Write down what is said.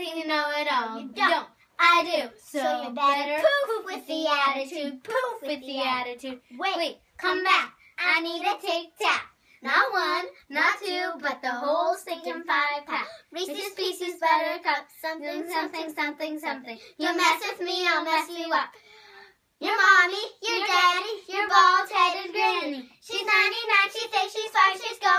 think you know it all. You don't. I do. So you better poof with the attitude. Poof with the attitude. Wait, come back. I need a tic-tac. Not one, not two, but the whole stinking 5-pack. Reese's Pieces, Buttercup, something, something, something, something. You mess with me, I'll mess you up. Your mommy, your daddy, your bald-headed granny. She's 99, she thinks she's 5, she's got